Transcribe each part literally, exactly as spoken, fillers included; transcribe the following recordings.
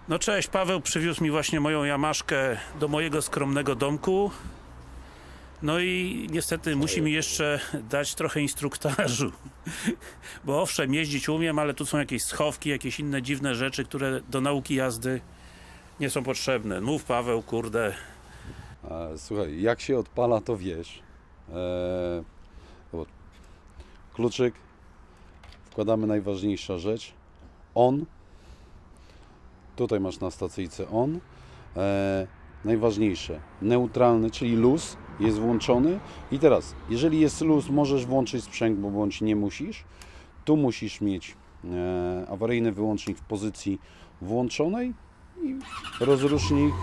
No cześć, Paweł przywiózł mi właśnie moją Yamaszkę do mojego skromnego domku. No i niestety musi mi jeszcze dać trochę instruktażu. Bo owszem, jeździć umiem, ale tu są jakieś schowki, jakieś inne dziwne rzeczy, które do nauki jazdy nie są potrzebne. Mów, Paweł, kurde. Słuchaj, jak się odpala, to wiesz. Eee, kluczyk, wkładamy najważniejsza rzecz. On. Tutaj masz na stacyjce on. Eee, najważniejsze, neutralny, czyli luz jest włączony. I teraz, jeżeli jest luz, możesz włączyć sprzęg, bo bądź nie musisz. Tu musisz mieć e, awaryjny wyłącznik w pozycji włączonej i rozrusznik.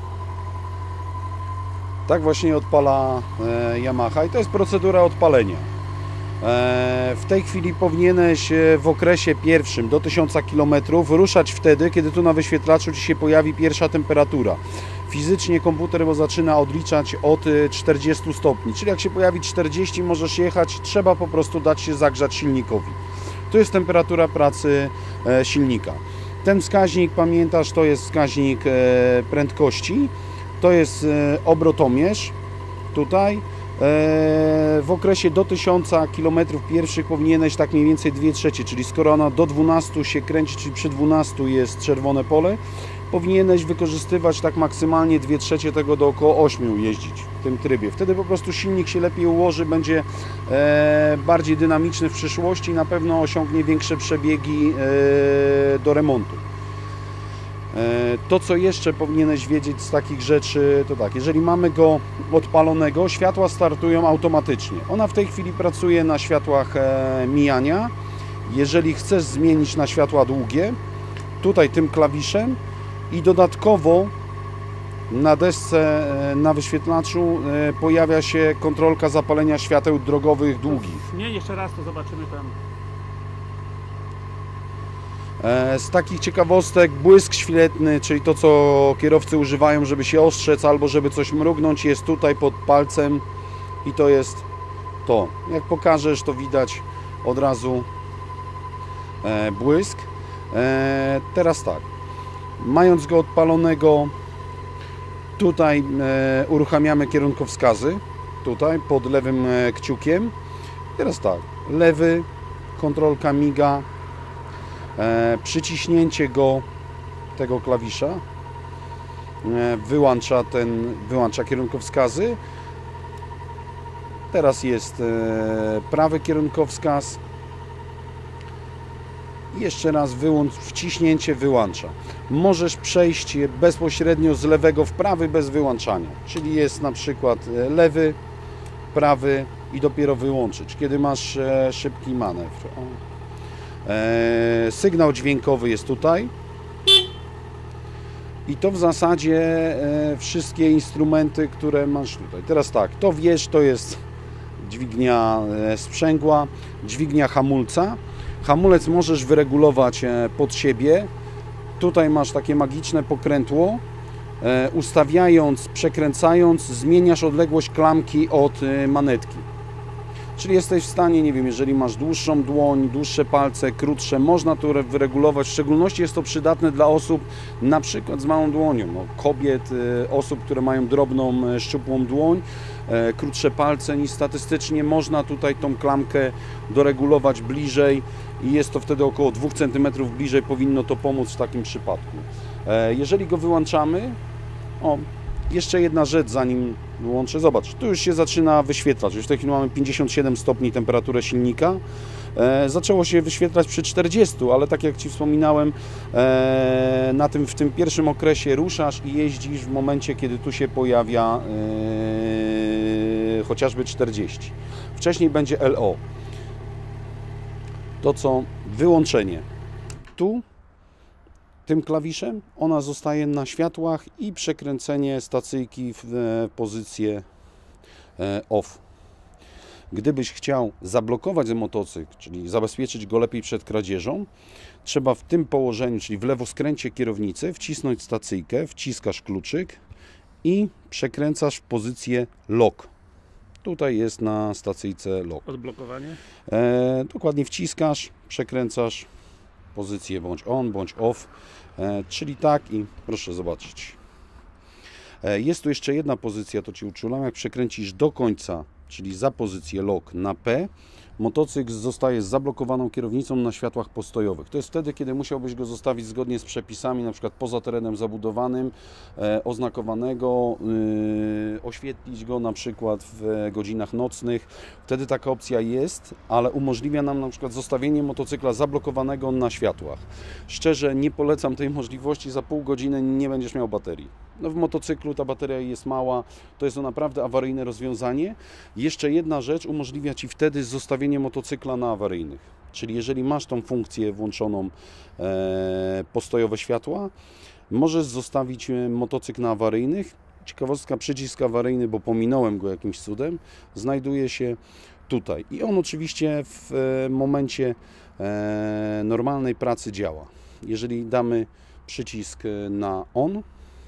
Tak właśnie odpala e, Yamaha i to jest procedura odpalenia. E, w tej chwili powinieneś w okresie pierwszym do tysiąca kilometrów ruszać wtedy, kiedy tu na wyświetlaczu Ci się pojawi pierwsza temperatura. Fizycznie komputer bo zaczyna odliczać od czterdziestu stopni, czyli jak się pojawi czterdzieści, możesz jechać, trzeba po prostu dać się zagrzać silnikowi. To jest temperatura pracy e, silnika. Ten wskaźnik, pamiętasz, to jest wskaźnik e, prędkości. To jest obrotomierz tutaj. W okresie do tysiąca kilometrów pierwszych powinieneś tak mniej więcej dwie trzecie, czyli skoro ona do dwunastu się kręci, czyli przy dwunastu jest czerwone pole, powinieneś wykorzystywać tak maksymalnie dwie trzecie tego do około ośmiu jeździć w tym trybie. Wtedy po prostu silnik się lepiej ułoży, będzie bardziej dynamiczny w przyszłości i na pewno osiągnie większe przebiegi do remontu. To, co jeszcze powinieneś wiedzieć z takich rzeczy, to tak, jeżeli mamy go odpalonego, światła startują automatycznie. Ona w tej chwili pracuje na światłach mijania. Jeżeli chcesz zmienić na światła długie, tutaj tym klawiszem i dodatkowo na desce, na wyświetlaczu pojawia się kontrolka zapalenia świateł drogowych długich. Nie, jeszcze raz to zobaczymy tam. Z takich ciekawostek błysk świetny, czyli to, co kierowcy używają, żeby się ostrzec albo żeby coś mrugnąć, jest tutaj pod palcem i to jest to. Jak pokażesz, to widać od razu błysk. Teraz tak, mając go odpalonego, tutaj uruchamiamy kierunkowskazy, tutaj pod lewym kciukiem. Teraz tak, lewy, kontrolka miga. E, przyciśnięcie go, tego klawisza e, wyłącza, ten, wyłącza kierunkowskazy. Teraz jest e, prawy kierunkowskaz. Jeszcze raz wyłącz, wciśnięcie wyłącza. Możesz przejść bezpośrednio z lewego w prawy bez wyłączania. Czyli jest na przykład lewy, prawy i dopiero wyłączyć, kiedy masz e, szybki manewr. O. E, sygnał dźwiękowy jest tutaj i to w zasadzie e, wszystkie instrumenty, które masz tutaj. Teraz tak, to wiesz, to jest dźwignia e, sprzęgła, dźwignia hamulca. Hamulec możesz wyregulować e, pod siebie. Tutaj masz takie magiczne pokrętło. E, ustawiając, przekręcając, zmieniasz odległość klamki od e, manetki. Czyli jesteś w stanie, nie wiem, jeżeli masz dłuższą dłoń, dłuższe palce, krótsze, można to wyregulować. W szczególności jest to przydatne dla osób na przykład z małą dłonią, no, kobiet, osób, które mają drobną, szczupłą dłoń, krótsze palce niż statystycznie. Można tutaj tą klamkę doregulować bliżej i jest to wtedy około dwóch centymetrów bliżej, powinno to pomóc w takim przypadku. Jeżeli go wyłączamy, o, jeszcze jedna rzecz, zanim wyłączę. Zobacz, tu już się zaczyna wyświetlać. Już w tej chwili mamy pięćdziesiąt siedem stopni temperaturę silnika. E, zaczęło się wyświetlać przy czterdziestu, ale tak jak Ci wspominałem, e, na tym, w tym pierwszym okresie ruszasz i jeździsz w momencie, kiedy tu się pojawia e, chociażby czterdzieści. Wcześniej będzie L O. To co? Wyłączenie. Tu tym klawiszem ona zostaje na światłach i przekręcenie stacyjki w pozycję off. Gdybyś chciał zablokować motocykl, czyli zabezpieczyć go lepiej przed kradzieżą, trzeba w tym położeniu, czyli w lewoskręcie kierownicy, wcisnąć stacyjkę, wciskasz kluczyk i przekręcasz w pozycję lock. Tutaj jest na stacyjce lock. Odblokowanie? E, dokładnie wciskasz, przekręcasz pozycję bądź on, bądź off. E, czyli tak i proszę zobaczyć. E, jest tu jeszcze jedna pozycja, to Ci uczulam, jak przekręcisz do końca, czyli za pozycję lock na P, motocykl zostaje z zablokowaną kierownicą na światłach postojowych. To jest wtedy, kiedy musiałbyś go zostawić zgodnie z przepisami, na przykład poza terenem zabudowanym, e, oznakowanego, e, oświetlić go na przykład w godzinach nocnych. Wtedy taka opcja jest, ale umożliwia nam na przykład zostawienie motocykla zablokowanego na światłach. Szczerze nie polecam tej możliwości, za pół godziny nie będziesz miał baterii. No w motocyklu ta bateria jest mała, to jest to naprawdę awaryjne rozwiązanie. Jeszcze jedna rzecz umożliwia Ci wtedy zostawienie motocykla na awaryjnych. Czyli jeżeli masz tą funkcję włączoną e, postojowe światła, możesz zostawić motocykl na awaryjnych. Ciekawostka, przycisk awaryjny, bo pominąłem go jakimś cudem, znajduje się tutaj. I on oczywiście w e, momencie e, normalnej pracy działa. Jeżeli damy przycisk na on,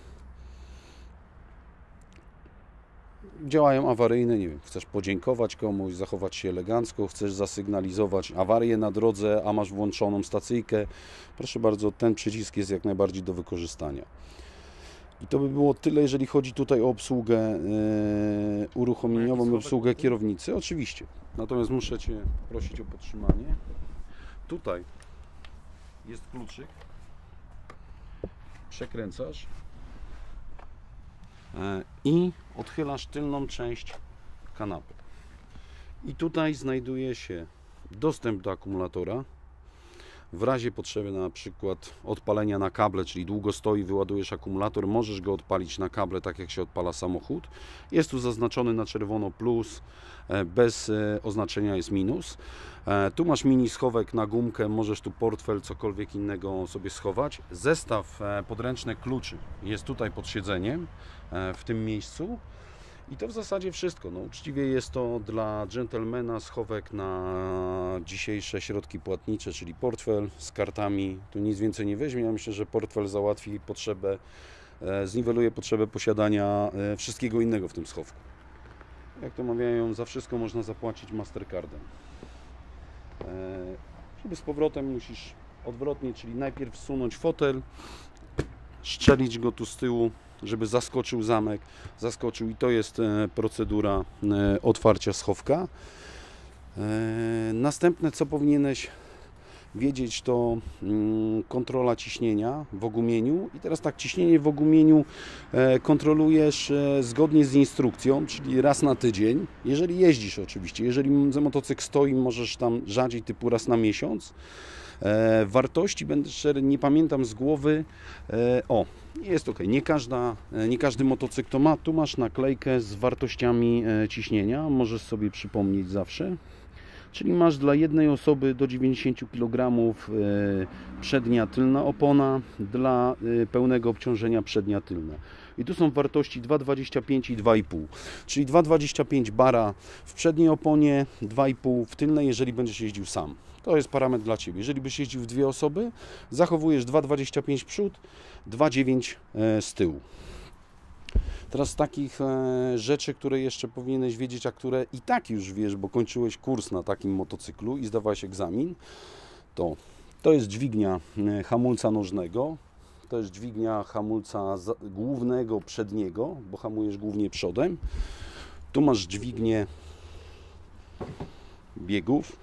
działają awaryjne, nie wiem, chcesz podziękować komuś, zachować się elegancko, chcesz zasygnalizować awarię na drodze, a masz włączoną stacyjkę, proszę bardzo, ten przycisk jest jak najbardziej do wykorzystania. I to by było tyle, jeżeli chodzi tutaj o obsługę e, uruchomieniową i obsługę kierownicy, oczywiście. Natomiast muszę Cię prosić o podtrzymanie. Tutaj jest kluczyk, przekręcasz i odchylasz tylną część kanapy. I tutaj znajduje się dostęp do akumulatora. W razie potrzeby na przykład odpalenia na kable, czyli długo stoi, wyładujesz akumulator, możesz go odpalić na kable, tak jak się odpala samochód. Jest tu zaznaczony na czerwono plus, bez oznaczenia jest minus. Tu masz mini schowek na gumkę, możesz tu portfel, cokolwiek innego sobie schować. Zestaw podręczny kluczy jest tutaj pod siedzeniem, w tym miejscu. I to w zasadzie wszystko. No, uczciwie jest to dla dżentelmena schowek na dzisiejsze środki płatnicze, czyli portfel z kartami. Tu nic więcej nie weźmie. Ja myślę, że portfel załatwi potrzebę, zniweluje potrzebę posiadania wszystkiego innego w tym schowku. Jak to mawiają, za wszystko można zapłacić Mastercardem. Żeby z powrotem musisz odwrotnie, czyli najpierw wsunąć fotel, szczelić go tu z tyłu, żeby zaskoczył zamek, zaskoczył i to jest procedura otwarcia schowka. Następne, co powinieneś wiedzieć, to kontrola ciśnienia w ogumieniu. I teraz tak, ciśnienie w ogumieniu kontrolujesz zgodnie z instrukcją, czyli raz na tydzień. Jeżeli jeździsz oczywiście, jeżeli motocykl stoi, możesz tam rzadziej, typu raz na miesiąc. E, wartości, będę szczery, nie pamiętam z głowy. E, o, jest ok, nie, każda, nie każdy motocykl to ma. Tu masz naklejkę z wartościami e, ciśnienia, możesz sobie przypomnieć zawsze. Czyli masz dla jednej osoby do dziewięćdziesięciu kilogramów e, przednia tylna opona, dla e, pełnego obciążenia przednia tylna. I tu są wartości dwa przecinek dwadzieścia pięć i dwa i pół. Czyli dwa przecinek dwadzieścia pięć bara w przedniej oponie, dwa i pół w tylnej, jeżeli będziesz jeździł sam. To jest parametr dla Ciebie. Jeżeli byś jeździł w dwie osoby, zachowujesz dwa przecinek dwadzieścia pięć przód, dwa przecinek dziewięć z tyłu. Teraz z takich rzeczy, które jeszcze powinieneś wiedzieć, a które i tak już wiesz, bo kończyłeś kurs na takim motocyklu i zdawałeś egzamin, to to jest dźwignia hamulca nożnego, to jest dźwignia hamulca głównego przedniego, bo hamujesz głównie przodem. Tu masz dźwignię biegów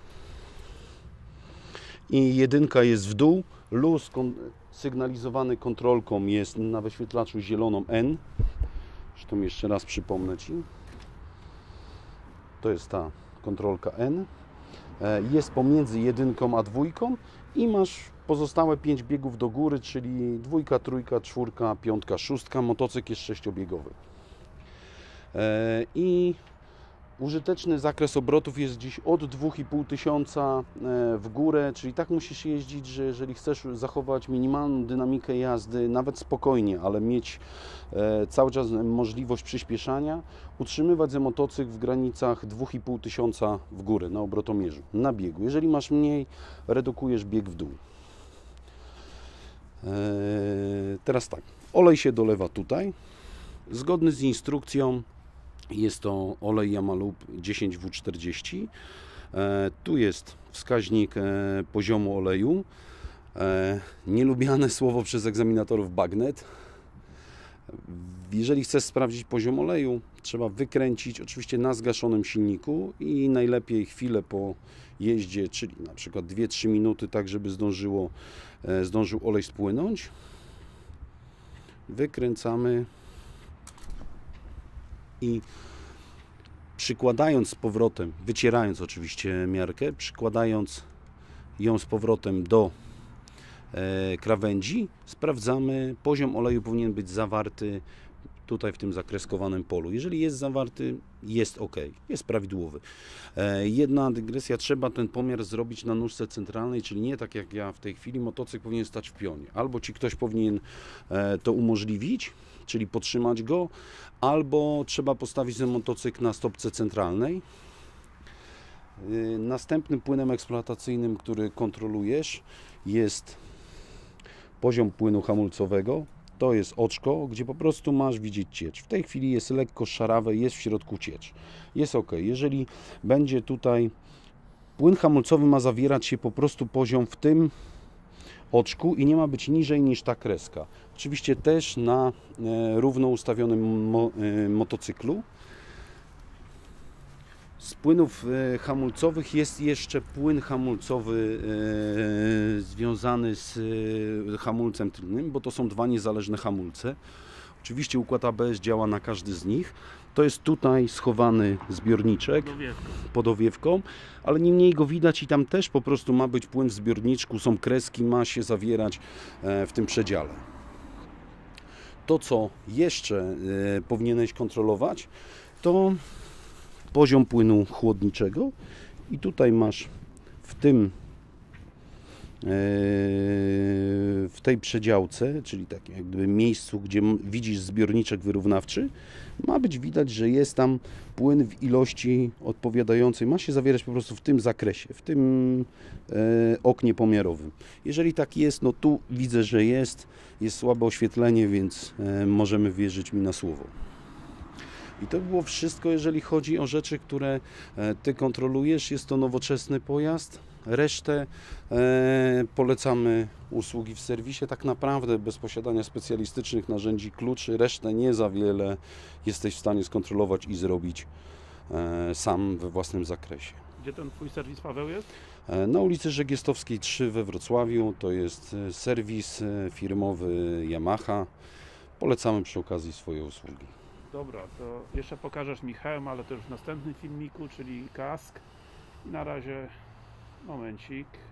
i jedynka jest w dół, luz kon sygnalizowany kontrolką jest na wyświetlaczu zieloną N. Zresztą jeszcze raz przypomnę Ci. To jest ta kontrolka N. Jest pomiędzy jedynką a dwójką i masz pozostałe pięć biegów do góry, czyli dwójka, trójka, czwórka, piątka, szóstka. Motocykl jest sześciobiegowy. I użyteczny zakres obrotów jest dziś od dwóch i pół tysiąca w górę, czyli tak musisz jeździć, że jeżeli chcesz zachować minimalną dynamikę jazdy, nawet spokojnie, ale mieć cały czas możliwość przyspieszania, utrzymywać ze motocykl w granicach dwóch i pół tysiąca w górę na obrotomierzu, na biegu. Jeżeli masz mniej, redukujesz bieg w dół. Teraz tak, olej się dolewa tutaj, zgodny z instrukcją. Jest to olej Yamalub dziesięć W czterdzieści. E, tu jest wskaźnik e, poziomu oleju. E, nielubiane słowo przez egzaminatorów bagnet. Jeżeli chcesz sprawdzić poziom oleju, trzeba wykręcić oczywiście na zgaszonym silniku i najlepiej chwilę po jeździe, czyli na przykład dwie trzy minuty, tak żeby zdążyło, e, zdążył olej spłynąć. Wykręcamy i przykładając z powrotem, wycierając oczywiście miarkę, przykładając ją z powrotem do e, krawędzi, sprawdzamy, poziom oleju powinien być zawarty tutaj w tym zakreskowanym polu. Jeżeli jest zawarty, jest ok, jest prawidłowy. E, jedna dygresja, trzeba ten pomiar zrobić na nóżce centralnej, czyli nie tak jak ja w tej chwili, motocykl powinien stać w pionie. Albo ci ktoś powinien e, to umożliwić, czyli podtrzymać go, albo trzeba postawić ten motocykl na stopce centralnej. E, następnym płynem eksploatacyjnym, który kontrolujesz, jest poziom płynu hamulcowego. To jest oczko, gdzie po prostu masz widzieć ciecz. W tej chwili jest lekko szarawe, jest w środku ciecz. Jest ok. Jeżeli będzie tutaj płyn hamulcowy, ma zawierać się po prostu poziom w tym oczku i nie ma być niżej niż ta kreska. Oczywiście też na e, równo ustawionym mo, e, motocyklu. Z płynów e, hamulcowych jest jeszcze płyn hamulcowy e, związany z e, hamulcem tylnym, bo to są dwa niezależne hamulce. Oczywiście układ A B S działa na każdy z nich. To jest tutaj schowany zbiorniczek pod owiewką, ale niemniej go widać i tam też po prostu ma być płyn w zbiorniczku, są kreski, ma się zawierać e, w tym przedziale. To, co jeszcze e, powinieneś kontrolować, to poziom płynu chłodniczego i tutaj masz w tym w tej przedziałce, czyli takim jak gdyby miejscu, gdzie widzisz zbiorniczek wyrównawczy, ma być widać, że jest tam płyn w ilości odpowiadającej, ma się zawierać po prostu w tym zakresie, w tym oknie pomiarowym. Jeżeli tak jest, no tu widzę, że jest, jest słabe oświetlenie, więc możemy wierzyć mi na słowo. I to było wszystko, jeżeli chodzi o rzeczy, które Ty kontrolujesz. Jest to nowoczesny pojazd. Resztę e, polecamy usługi w serwisie. Tak naprawdę bez posiadania specjalistycznych narzędzi, kluczy, resztę nie za wiele jesteś w stanie skontrolować i zrobić e, sam we własnym zakresie. Gdzie ten Twój serwis, Paweł, jest? E, na ulicy Żegiestowskiej trzy we Wrocławiu. To jest serwis firmowy Yamaha. Polecamy przy okazji swoje usługi. Dobra, to jeszcze pokażesz mi hełm, ale to już w następnym filmiku, czyli kask. I na razie momencik.